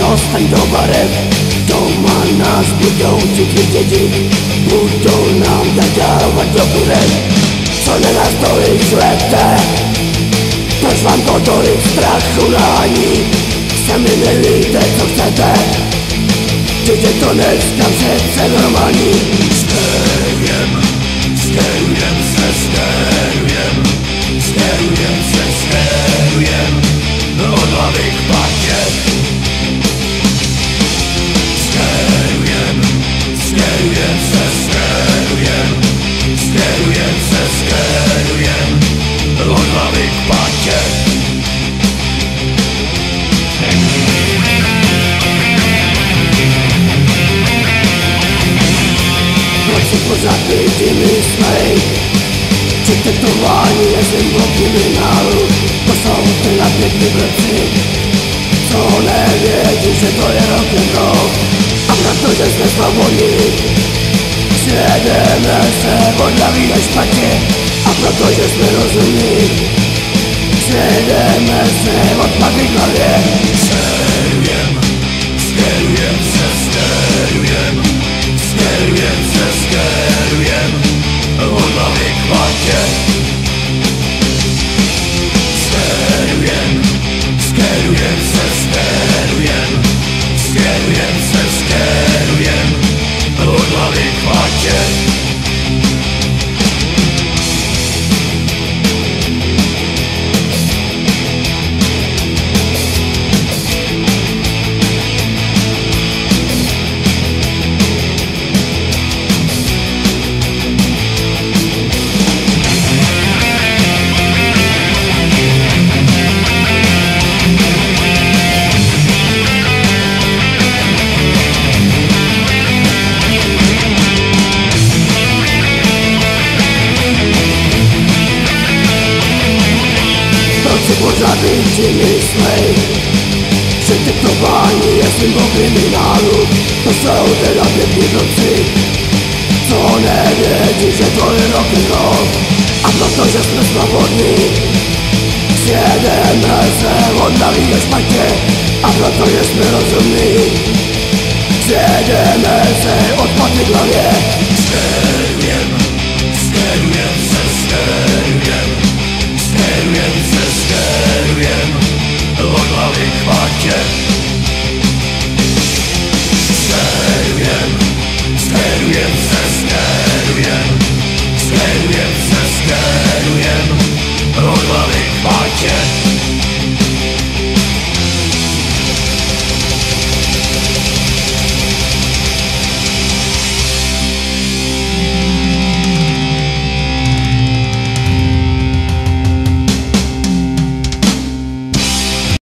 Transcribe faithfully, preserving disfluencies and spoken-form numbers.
Zostań towarem, doma nas budou cichy děti, budou nám darować do górę. Co na nas to ich zlete, toż wam to do ich strachu rani. Sami nie widzę co chcete, gdzie to neskam się normalni. Sterujem, sterujem se, sterujem, sterujem se, sterujem od hlavy k patě. Sterujem, sterujem se, sterujem, sterujem se, sterujem od hlavy k patě. Pořád lidi myslej, že tetování je symbol kriminálu. To jsou ty napětní blbci, co nevědí, že to je rock'n'roll. A protože jsme svobodní, sjedeme se od hlavy na špatě. A protože jsme rozumní, sjedeme se od paty k hlavě. Sterujem, sterujem se, sterujem, sterujem se, sterujem od hlavy k patě. Sterujem, sterujem se, sterujem, sterujem se, sterujem od hlavy k patě. Pořád lidi myslej, že tetování je symbol kriminálu. To jsou teda pěkní blbci, co nevědí, že to je rock'n'roll. A protože jsme svobodní, sjedeme se od hlavy ke špatě. A protože jsme rozumní, sjedeme se od paty k hlavě. Sterujem, sterujem se, sterujem, sterujem se, sterujem od hlavy k patě.